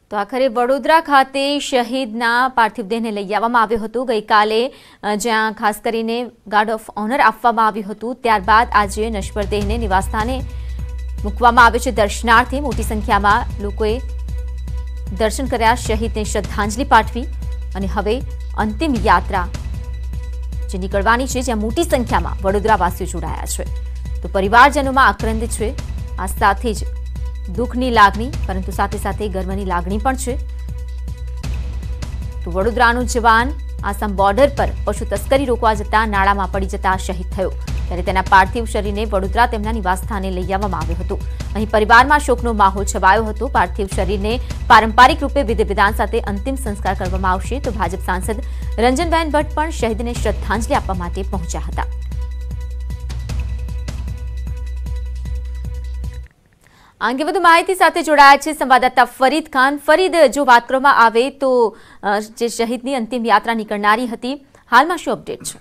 તો આખરે વડોદરા ખાતે શહીદના પાર્થિવ દેહને લઈ આવવામાં આવ્યો હતો। ગઈકાલે જ્યાં ખાસ કરીને ગાર્ડ ઓફ ઓનર આપવામાં આવ્યું હતું, ત્યારબાદ આજે નશ્વર દેહને નિવાસસ્થાને મૂકવામાં આવ્યો છે। દર્શનાર્થે મોટી સંખ્યામાં લોકોએ દર્શન કર્યા, શહીદને શ્રદ્ધાંજલિ પાઠવી અને હવે અંતિમ યાત્રા જે નીકળવાની છે, જ્યાં મોટી સંખ્યામાં વડોદરાવાસીઓ જોડાયા છે। તો પરિવારજનોમાં આક્રંદ છે। આ સાથે જ દુઃખની લાગણી, પરંતુ સાથે સાથે ગર્વની લાગણી પણ છે। તો વડોદરાનો જવાન આસામ બોર્ડર પર પશુ તસ્કરી રોકવા જતા નાળામાં પડી જતા શહીદ થયો, ત્યારે તેના પાર્થિવ શરીરને વડોદરા તેમના નિવાસસ્થાને લઈ આવવામાં આવ્યો હતો। અહીં પરિવારમાં શોકનો માહોલ છવાયો હતો। પાર્થિવ શરીરને પારંપરિક રૂપે વિધિ વિધાન સાથે અંતિમ સંસ્કાર કરવામાં આવશે। તો ભાજપ સાંસદ રંજનબેન ભટ્ટ પણ શહીદને શ્રદ્ધાંજલિ આપવા માટે પહોંચ્યા હતા। આ અંગે વધુ માહિતી સાથે જોડાયા છે સંવાદદાતા ફરીદ ખાન। ફરીદ, જો વાત કરવામાં આવે તો જે શહીદની અંતિમ યાત્રા નીકળનારી હતી, હાલમાં શું અપડેટ છે?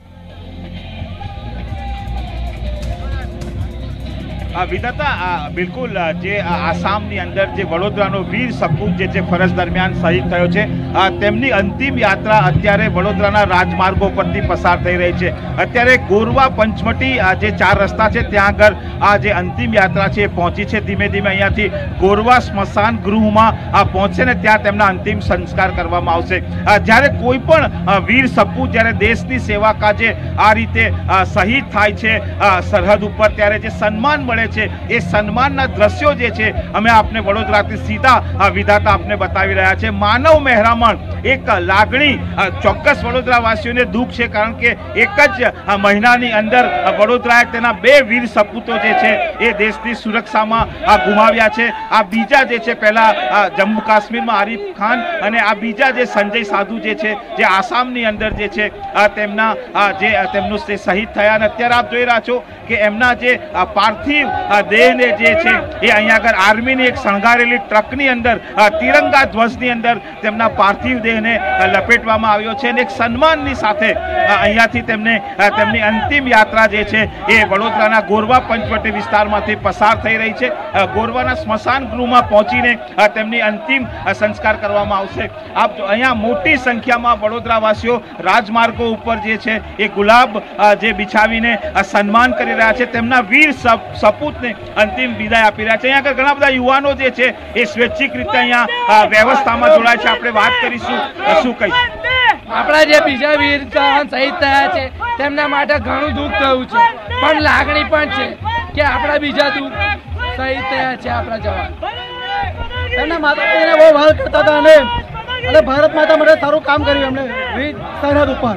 વિધાતા, બિલકુલ જે આસામની અંદર જે વડોદરાનો વીર સપૂત જે છે ફરજ દરમિયાન શહીદ થયો છે, તેમની અંતિમ યાત્રા અત્યારે વડોદરાના રાજમાર્ગો પરથી પસાર થઈ રહી છે। અત્યારે ગોરવા પંચમટી જે 4 રસ્તા છે ત્યાં આગળ આ જે અંતિમ યાત્રા છે પહોંચી છે। ધીમે ધીમે અહીંયાથી ગોરવા સ્મશાન ગૃહમાં પહોંચે ને ત્યાં તેમના અંતિમ સંસ્કાર કરવામાં આવશે। જ્યારે કોઈ પણ વીર સપૂત જ્યારે દેશની સેવા કાજે આ રીતે શહીદ થાય છે સરહદ ઉપર, ત્યારે જે સન્માન મળે છે એ સન્માનના દ્રશ્યો જે છે અમે આપને વડોદરાથી સીધા વિધાતા આપને બતાવી રહ્યા છે। માનવ મહેરામણ, એક લાગણી ચોક્કસ વડોદરાવાસીઓને દુઃખ છે, કારણ કે એક જ મહિનાની અંદર વડોદરાએ તેના 2 વીર સપૂતો જે છે એ દેશની સુરક્ષામાં ગુમાવ્યા છે। આ બીજા જે છે, પહેલા જમ્મુ કાશ્મીરમાં આરિફ ખાન અને આ બીજા જે સંજય સાધુ જે છે, જે આસામની અંદર જે છે તેમનું શહીદ થયા। અને અત્યારે આપ જોઈ રહ્યા છો કે એમના જે પાર્થિવ દેહને જે છે એ અહીંયા આગળ આર્મીની એક શણગારેલી ટ્રકની અંદર તિરંગા ધ્વજની અંદર તેમના પાર્થિવ દેહને લપેટવામાં આવ્યો છે અને એક સન્માનની સાથે અહીંયાથી તેમની અંતિમ યાત્રા જે છે એ વડોદરાના ગોરવા પંચવટી વિસ્તારમાંથી પસાર થઈ રહી છે। ગોરવાના સ્મશાન ગૃહમાં પહોંચીને તેમની અંતિમ સંસ્કાર કરવામાં આવશે। આપ અહીંયા મોટી સંખ્યામાં વડોદરાવાસીઓ રાજમાર્ગો ઉપર જે છે એ ગુલાબ જે બિછાવીને સન્માન કરી રહ્યા છે, તેમના વીર સપૂતને અંતિમ વિદાય આપી રહ્યા છે। અહીંયા આગળ ઘણા બધા યુવાનો જે છે એ સ્વૈચ્છિક રીતે અહીંયા વ્યવસ્થામાં જોડાય છે। આપણે વાત કરીશું, શું કહીશ? આપણા જે બીજા વીર શહીદ થયા છે તેમના માટે ઘણું દુઃખ થયું છે, પણ લાગણી પણ છે કે આપણા બીજા દુઃખ શહીદ થયા છે આપણા જવાન। એમના માતા પિતાને બહુ વાલ કરતા હતા અને ભારત માતા માટે સારું કામ કર્યું એમણે વીર સરહદ ઉપર।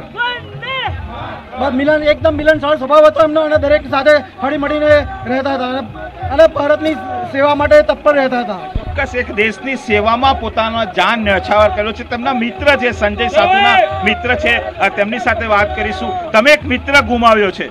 એકદમ મિલનસાર સ્વભાવ હતો એમનો અને દરેક સાથે હળી મળીને રહેતા હતા અને ભારતની સેવા માટે તત્પર રહેતા હતા। ચોક્કસ એક દેશની સેવામાં પોતાનો જાન ન્યોછાવર કર્યો છે। તેમના મિત્ર છે, સંજય સાધુના મિત્ર છે, તેમની સાથે વાત કરીશું। તમે એક મિત્ર ગુમાવ્યો છે,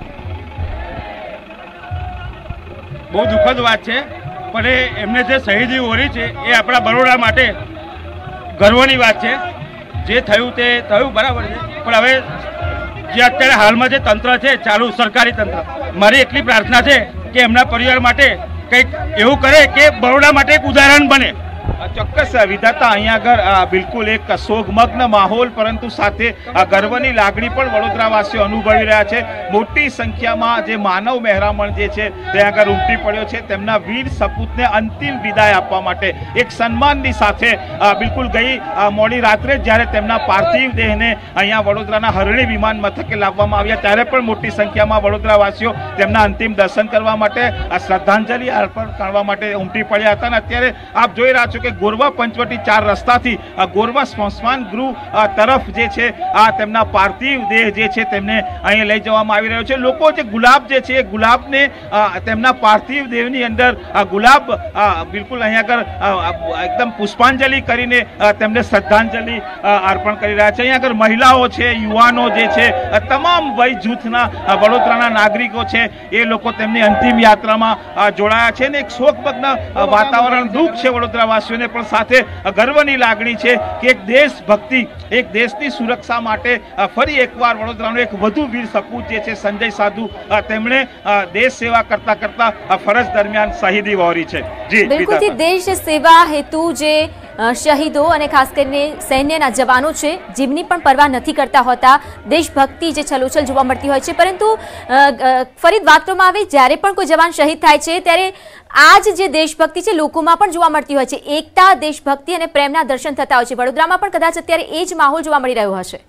બહુ દુઃખદ વાત છે, પણ એમને જે શહીદી ઓરી છે એ આપણા બરોડા માટે ગર્વની વાત છે। જે થયું તે થયું, બરાબર છે, પણ હવે જે અત્યારે હાલમાં જે તંત્ર છે, ચાલુ સરકારી તંત્ર, મારી એટલી પ્રાર્થના છે કે એમના પરિવાર માટે કંઈક એવું કરે કે બરોડા માટે એક ઉદાહરણ બને। ચોક્કસ વિધાતા, અહીંયા આગળ બિલકુલ એક શોકમગ્ન માહોલ, પરંતુ સાથે ગર્વની લાગણી પણ વડોદરાવાસીઓ અનુભવી રહ્યા છે। મોટી સંખ્યામાં જે માનવ મહેરામણ જે છે ત્યાં આગળ ઉમટી પડ્યો છે તેમના વીર સપૂતને અંતિમ વિદાય આપવા માટે એક સન્માનની સાથે। બિલકુલ ગઈ મોડી રાત્રે જ્યારે તેમના પાર્થિવ દેહને અહીંયા વડોદરાના હરણી વિમાન મથકે લાવવામાં આવ્યા, ત્યારે પણ મોટી સંખ્યામાં વડોદરાવાસીઓ તેમના અંતિમ દર્શન કરવા માટે, શ્રદ્ધાંજલિ અર્પણ કરવા માટે ઉમટી પડ્યા હતા। અને અત્યારે આપ જોઈ રહ્યા છો કે ગોરવા પંચવટી 4 રસ્તાથી ગોરવા સ્મશાન ગૃહ તરફ જે છે આ તેમના પાર્થિવ દેહ જે છે તેમને અહીં લઈ જવામાં આવી રહ્યો છે। લોકો જે ગુલાબ જે છે એ ગુલાબને તેમના પાર્થિવ દેહની અંદર ગુલાબ બિલકુલ અહીંયા આગળ એકદમ પુષ્પાંજલિ કરીને તેમને શ્રદ્ધાંજલિ અર્પણ કરી રહ્યા છે। અહીંયા આગળ મહિલાઓ છે, યુવાનો જે છે, તમામ વય જૂથના વડોદરાના નાગરિકો છે એ લોકો તેમની અંતિમ યાત્રામાં જોડાયા છે અને એક શોકમગ્ન વાતાવરણ, દુઃખ છે વડોદરાવાસીઓને, પણ સાથે ગર્વની લાગણી છે કે એક દેશભક્તિ, એક દેશની સુરક્ષા માટે ફરી એકવાર વડોદરાનો એક વધુ વીર સપૂત જે છે સંજય સાધુ, તેમણે દેશ સેવા કરતા ફરજ દરમિયાન શહીદી વહોરી છે। જી બિલકુલ, દેશ સેવા હેતુ જે શહીદો અને ખાસ કરીને સૈન્યના જવાનો છે જેમની પણ પરવા નથી કરતા હોતા, દેશભક્તિ જે છલોછલ જોવા મળતી હોય છે. પરંતુ ફરી વાત કરવામાં આવે, જ્યારે પણ કોઈ જવાન શહીદ થાય છે ત્યારે આ જે દેશભક્તિ છે લોકોમાં પણ જોવા મળતી હોય છે, એકતા, દેશભક્તિ અને પ્રેમના દર્શન થતા હોય છે. વડોદરામાં પણ કદાચ અત્યારે એ જ માહોલ જોવા મળી રહ્યો હશે.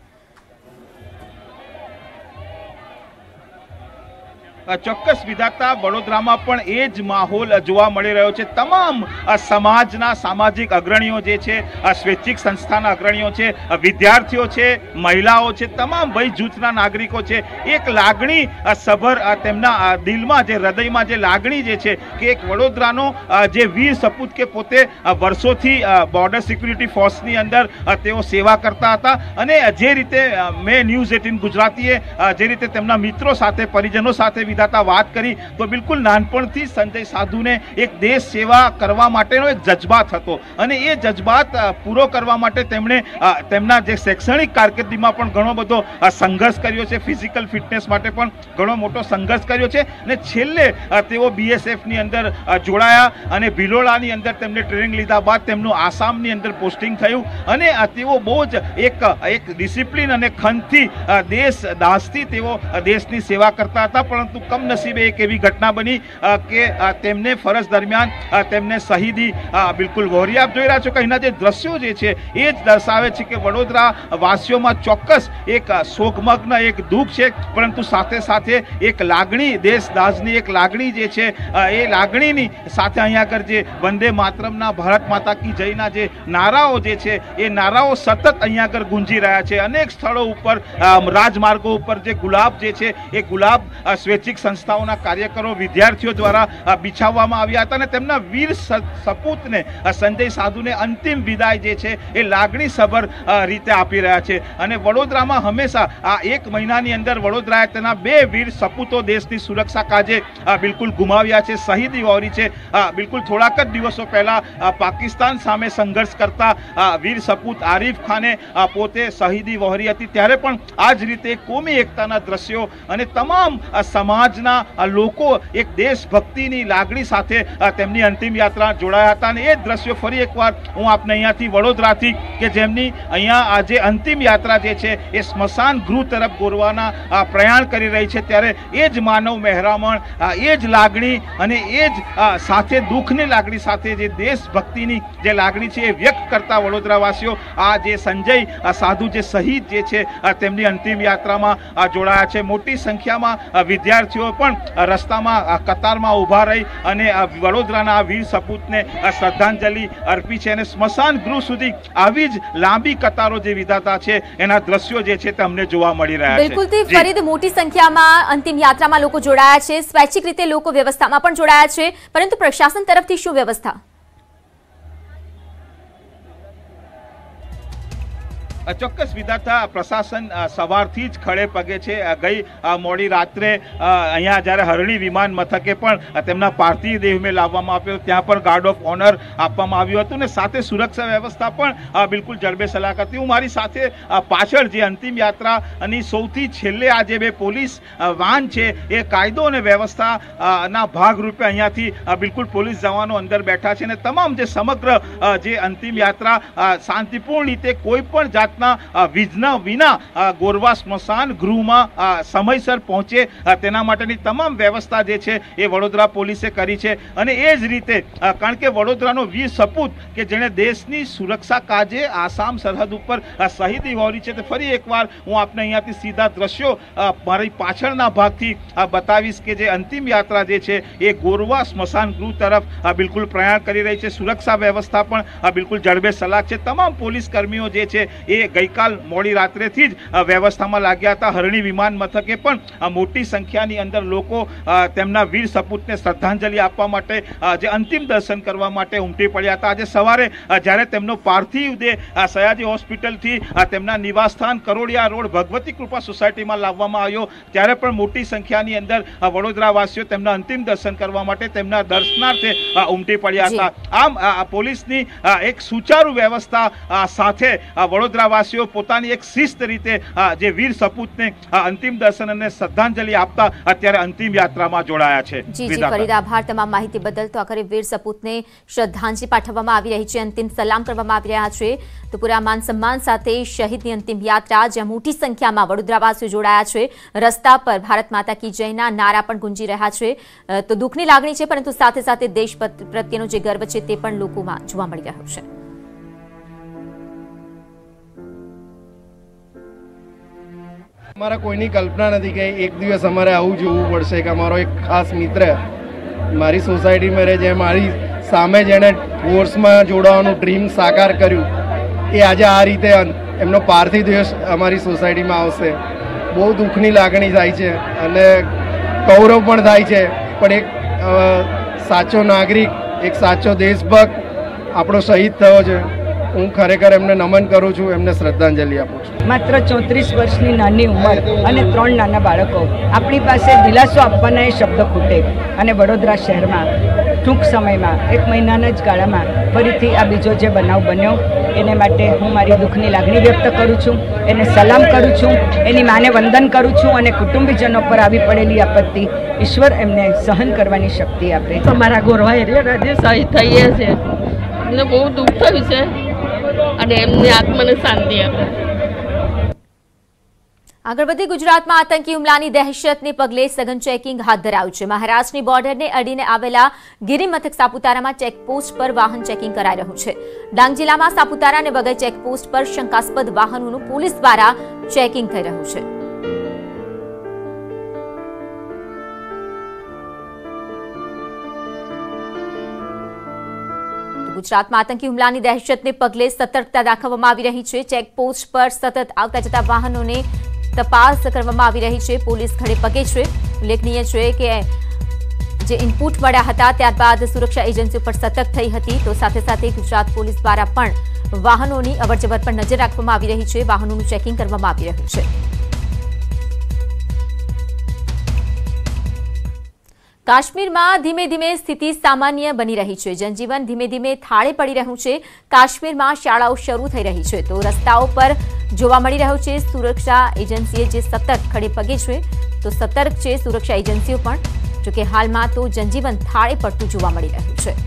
ચોક્કસ વિધાતા, વડોદરામાં પણ એ જ માહોલ જોવા મળી રહ્યો છે. તમામ સમાજના સામાજિક અગ્રણીઓ જે છે, સ્વૈચ્છિક સંસ્થાના અગ્રણીઓ છે, વિદ્યાર્થીઓ છે, મહિલાઓ છે, તમામ વય જૂથના નાગરિકો છે, એક લાગણી સભર તેમના દિલમાં, જે હૃદયમાં જે લાગણી જે છે કે એક વડોદરાનો જે વીર સપૂત કે પોતે વર્ષોથી બોર્ડર સિક્યુરિટી ફોર્સની અંદર તેઓ સેવા કરતા હતા, અને જે રીતે મેં ન્યૂઝ 18 ગુજરાતીએ જે રીતે તેમના મિત્રો સાથે, પરિજનો સાથે વાત કરી, તો બિલકુલ નાનપણથી સંજય સાધુને એક દેશ સેવા કરવા માટેનો એક જજ્બાત હતો, અને એ જજ્બાત પૂરો કરવા માટે તેમણે તેમના જે શૈક્ષણિક કારકિર્દીમાં પણ ઘણો બધો સંઘર્ષ કર્યો છે, ફિઝિકલ ફિટનેસ માટે પણ ઘણો મોટો સંઘર્ષ કર્યો છે, અને છેલ્લે તેઓ BSFની અંદર જોડાયા, અને ભિલોડાની અંદર તેમને ટ્રેનિંગ લીધા બાદ તેમનું આસામની અંદર પોસ્ટિંગ થયું, અને તેઓ બહુ જ એક ડિસિપ્લિન અને ખંતથી, દેશ દાસથી તેઓ દેશની સેવા કરતા હતા. પરંતુ કમનસીબે એક એવી ઘટના બની કે તેમને ફરજ દરમિયાન તેમને શહીદી બિલકુલ વહોરી. આપ જોઈ રહ્યા છો કે અહીંના જે દ્રશ્યો જે છે એ જ દર્શાવે છે કે વડોદરા વાસીઓમાં ચોક્કસ એક શોકમગ્ન એક દુઃખ છે, પરંતુ સાથે સાથે એક લાગણી, દેશદાસની એક લાગણી જે છે, એ લાગણીની સાથે અહીંયા આગળ જે વંદે માતરમના, ભારત માતા કી જયના જે નારાઓ જે છે, એ નારાઓ સતત અહીંયા આગળ ગુંજી રહ્યા છે. અનેક સ્થળો ઉપર, રાજમાર્ગો ઉપર જે ગુલાબ જે છે, એ ગુલાબ સ્વૈચ્છિક સંસ્થાઓના કાર્યકરો, વિદ્યાર્થીઓ દ્વારા બિછાવવામાં આવ્યા હતા, અને તેમના વીર સપૂતને, સંજય સાધુને અંતિમ વિદાય જે છે એ લાગણી સભર રીતે આપી રહ્યા છે. અને વડોદરામાં હંમેશા આ એક મહિનાની અંદર વડોદરાએ તેના 2 વીર સપૂતો દેશની સુરક્ષા કાજે બિલકુલ ગુમાવ્યા છે, શહીદી વહોરી છે. બિલકુલ થોડાક જ દિવસો પહેલા પાકિસ્તાન સામે સંઘર્ષ કરતા વીર સપૂત આરિફ ખાને પોતે શહીદી વહોરી હતી, ત્યારે પણ આ જ રીતે કોમી એકતાના દ્રશ્યો અને તમામ સમાજના લોકો એક દેશભક્તિની લાગણી સાથે તેમની અંતિમ યાત્રા જોડાયા હતા. અને એ દ્રશ્યો ફરી એકવાર હું આપને અહીંયાથી, વડોદરાથી, કે જેમની અહીંયા આજે અંતિમ યાત્રા જે છે એ સ્મશાન ગૃહ તરફ દોરવાના પ્રયાણ કરી રહી છે, ત્યારે એ જ માનવ મહેરામણ, એ જ લાગણી અને એ જ સાથે દુઃખની લાગણી સાથે જે દેશભક્તિની જે લાગણી છે એ વ્યક્ત કરતા વડોદરાવાસીઓ આ જે સંજય સાધુ જે શહીદ જે છે તેમની અંતિમ યાત્રામાં જોડાયા છે. મોટી સંખ્યામાં વિદ્યાર્થીઓ પણ રસ્તામાં કતારમાં ઊભા રહી અને વડોદરાના વીર સપૂતને શ્રદ્ધાંજલિ અર્પી છે, અને સ્મશાન ગૃહ સુધી આવી જ લાંબી કતારો જે વિધાતા છે એના દ્રશ્યો જે છે તે અમને જોવા મળી રહ્યા છે. બિલકુલ ફરીદ, મોટી સંખ્યામાં અંતિમ યાત્રામાં લોકો જોડાયા છે, સ્વૈચ્છિક રીતે લોકો વ્યવસ્થામાં પણ જોડાયા છે, પરંતુ પ્રશાસન તરફથી શું વ્યવસ્થા? ચોક્કસ વિધાતા, પ્રશાસન સવારથી જ ખડે પગે છે. ગઈ મોડી રાત્રે અહીંયા જ્યારે હરણી વિમાન મથકે પણ તેમના પાર્થિવ દેહને લાવવામાં આવ્યો, ત્યાં પણ ગાર્ડ ઓફ ઓનર આપવામાં આવ્યું હતું, અને સાથે સુરક્ષા વ્યવસ્થા પણ બિલકુલ જડબે સલાક હતી. હું મારી સાથે પાછળ જે અંતિમ યાત્રાની સૌથી છેલ્લે આ જે 2 પોલીસ વાન છે એ કાયદો અને વ્યવસ્થાના ભાગરૂપે અહીંયાથી બિલકુલ પોલીસ જવાનો અંદર બેઠા છે, અને તમામ જે સમગ્ર જે અંતિમ યાત્રા શાંતિપૂર્ણ રીતે કોઈ પણ જાત વિઘ્ન વિના ગોરવા સ્મશાન ગૃહમાં સમયસર પહોંચે તેના માટેની તમામ વ્યવસ્થા જે છે એ વડોદરા પોલીસે કરી છે. અને એ જ રીતે કારણ કે વડોદરાનો વીર સપૂત કે જેણે દેશની સુરક્ષા કાજે આસામ સરહદ ઉપર શહીદી વહોરી છે, તે ફરી એકવાર હું આપને અહીંયાથી સીધા દ્રશ્યો મારી પાછળના ભાગથી બતાવીશ કે જે અંતિમ યાત્રા જે છે એ ગોરવા સ્મશાન ગૃહ તરફ બિલકુલ પ્રયાણ કરી રહી છે. સુરક્ષા વ્યવસ્થા પણ બિલકુલ જડબે સલાક છે. તમામ પોલીસ કર્મીઓ જે છે એ ગઈકાલ મોડી રાત્રેથી જ વ્યવસ્થામાં લાગ્યા હતા. હરણી વિમાન મથકે પણ મોટી સંખ્યાની અંદર લોકો તેમના વીર સપૂતને શ્રદ્ધાંજલિ આપવા માટે, જે અંતિમ દર્શન કરવા માટે ઉમટી પડ્યા હતા. આજે સવારે જ્યારે તેમનો પાર્થિવ દેહ સયાજી હોસ્પિટલથી તેમના નિવાસસ્થાન કરોડિયા રોડ ભગવતી કૃપા સોસાયટીમાં લાવવામાં આવ્યો, ત્યારે પણ મોટી સંખ્યાની અંદર વડોદરાવાસીઓ તેમના અંતિમ દર્શન કરવા માટે તેમના દર્શનાર્થે ઉમટી પડ્યા હતા. આમ પોલીસની એક સુચારુ વ્યવસ્થા સાથે વડોદરા વડોદરાવાસીઓ પોતાની એક શિસ્ત રીતે જે વીર સપૂતને અંતિમ દર્શન અને શ્રદ્ધાંજલિ આપતા અત્યારે અંતિમ યાત્રામાં જોડાયા છે. જી ફરીદ, આભાર તમામ માહિતી બદલ. તો આખરે વીર સપૂતને શ્રદ્ધાંજલિ પાઠવવામાં આવી રહી છે, અંતિમ સલામ કરવામાં આવી રહ્યા છે. તો પૂરા માન સન્માન સાથે શહીદની અંતિમ યાત્રા, જ્યાં મોટી સંખ્યામાં વડોદરાવાસીઓ જોડાયા છે. રસ્તા પર ભારત માતા કી જયના નારા પણ ગુંજી રહ્યા છે. તો દુઃખની લાગણી છે, પરંતુ સાથે સાથે દેશ પ્રત્યેનો જે ગર્વ છે તે પણ લોકોમાં જોવા મળી રહ્યો છે. અમારા કોઈની કલ્પના નથી કે એક દિવસ અમારે આવું જોવું પડશે કે અમારો એક ખાસ મિત્ર મારી સોસાયટીમાં રહે, જે મારી સામે જેણે ફોર્સમાં જોડાવાનું ડ્રીમ સાકાર કર્યું, એ આજે આ રીતે એમનો પાર્થિવ દેહ અમારી સોસાયટીમાં આવશે. બહુ દુઃખની લાગણી થાય છે અને ગૌરવ પણ થાય છે. પણ એક સાચો નાગરિક, એક સાચો દેશભક્ત આપણો શહીદ થયો છે. હું ખરેખર એમને નમન કરું છું, એમને શ્રદ્ધાંજલિ આપું છું. માત્ર 34 વર્ષની નાની ઉંમર અને 3 નાના બાળકો, આપણી પાસે દિલાસો આપવાના એ શબ્દ ખૂટે. અને વડોદરા શહેરમાં ટૂંક સમયમાં 1 મહિનાના જ ગાળામાં ફરીથી આ બીજો જે બનાવ બન્યો, એને માટે હું મારી દુઃખની લાગણી વ્યક્ત કરું છું, એને સલામ કરું છું, એની માને વંદન કરું છું અને કુટુંબીજનો પર આવી પડેલી આપત્તિ ઈશ્વર એમને સહન કરવાની શક્તિ આપે. અમારા ગોરવા એરિયા જે શહીદ થઈએ છે એમને બહુ દુઃખ થયું છે અને એમની આત્માને શાંતિ આપે. આગળ વધી, ગુજરાતમાં આતંકી હુમલાની દહેશતને પગલે સઘન ચેકિંગ હાથ ધરાયું છે. મહારાષ્ટ્રની બોર્ડરને અડીને આવેલા ગિરિમથક સાપુતારામાં ચેકપોસ્ટ પર વાહન ચેકિંગ કરાઈ રહ્યું છે. ડાંગ જિલ્લામાં સાપુતારા અને વઘઈ ચેકપોસ્ટ પર શંકાસ્પદ વાહનોનું પોલીસ દ્વારા ચેકિંગ થઈ રહ્યું છે. ગુજરાતમાં આતંકી હુમલાની દહેશતને પગલે સતર્કતા દાખવવામાં આવી રહી છે. ચેકપોસ્ટ પર સતત આવતા જતા વાહનોને તપાસ કરવામાં આવી રહી છે. પોલીસ ખડે પગે છે. ઉલ્લેખનીય છે કે જે ઇનપુટ મળ્યા હતા ત્યારબાદ સુરક્ષા એજન્સીઓ પર સતર્ક થઈ હતી. તો સાથે સાથે ગુજરાત પોલીસ દ્વારા પણ વાહનોની અવરજવર પર નજર રાખવામાં આવી રહી છે. વાહનોનું ચેકિંગ કરવામાં આવી રહ્યું છે. કાશ્મીરમાં ધીમે ધીમે સ્થિતિ સામાન્ય બની રહી છે. જનજીવન ધીમે ધીમે થાળે પડી રહ્યું છે. કાશ્મીરમાં શાળાઓ શરૂ થઈ રહી છે, તો રસ્તાઓ પર જોવા મળી રહ્યું છે. સુરક્ષા એજન્સીએ જે સતર્ક ખડે પગે છે, તો સતર્ક છે સુરક્ષા એજન્સીઓ પણ. જોકે હાલમાં તો જનજીવન થાળે પડતું જોવા મળી રહ્યું છે.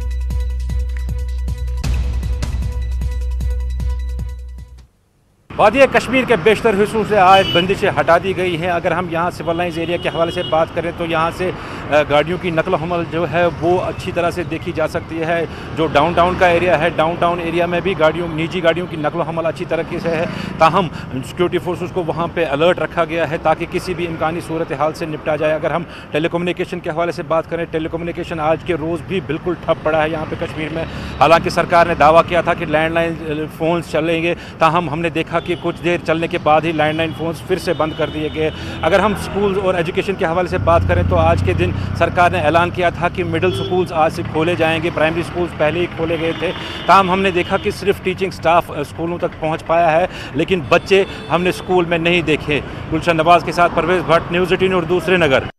वादिया कश्मीर के बेशतर हिस्सों से आज बंदिशें हटा दी गई हैं. अगर हम यहाँ सिविल लाइन्स एरिया के हवाले से बात करें तो यहाँ से गाड़ियों की नकल हमल जो है वो अच्छी तरह से देखी जा सकती है. जो डाउनटाउन का एरिया है, डाउनटाउन एरिया में भी निजी गाड़ियों की नकल हमल अच्छी तरीके से है. ताहम सिक्योरिटी फोर्सेस को वहाँ पे अलर्ट रखा गया है ताकि किसी भी इम्कानी सूरत हाल से निपटा जाए. अगर हम टेलीकम्युनिकेशन के हवाले से बात करें, टेलीकम्युनिकेशन आज के रोज़ भी बिल्कुल ठप पड़ा है यहाँ पे कश्मीर में. हालांकि सरकार ने दावा किया था कि लैंडलाइन फ़ोन्स चलेंगे, ताहम हमने देखा कि कुछ देर चलने के बाद ही लैंडलाइन फ़ोन्स फिर से बंद कर दिए गए. अगर हम स्कूल और एजुकेशन के हवाले से बात करें तो आज के दिन सरकार ने ऐलान किया था कि मिडिल स्कूल्स आज से खोले जाएंगे. प्राइमरी स्कूल्स पहले ही खोले गए थे. ताहम हमने देखा कि सिर्फ टीचिंग स्टाफ स्कूलों तक पहुंच पाया है, लेकिन बच्चे हमने स्कूल में नहीं देखे. गुलशन नवाज के साथ परवेज भट्ट, न्यूज़ 18 उर्दू, श्रीनगर.